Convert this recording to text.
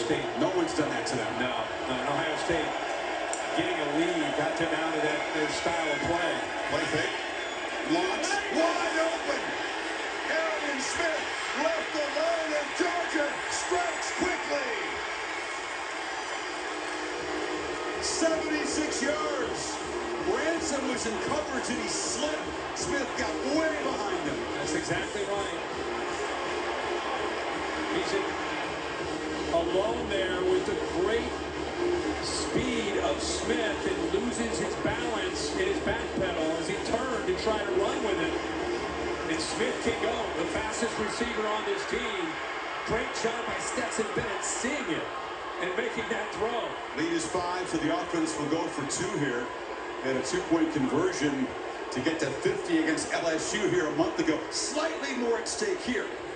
State. No one's done that to them. No. Ohio State getting a lead got them out of that style of play. Play fake. Launch. Wide open. Arian Smith left alone, and Georgia strikes quickly. 76 yards. Ransom was in coverage and he slipped. Smith got way behind him. That's exactly right. He's alone there with the great speed of Smith and loses his balance in his back pedal as he turned to try to run with it. And Smith can go, the fastest receiver on this team. Great job by Stetson Bennett seeing it and making that throw. Lead is 5, so the offense will go for 2 here. They had a 2-point conversion to get to 50 against LSU here a month ago. Slightly more at stake here.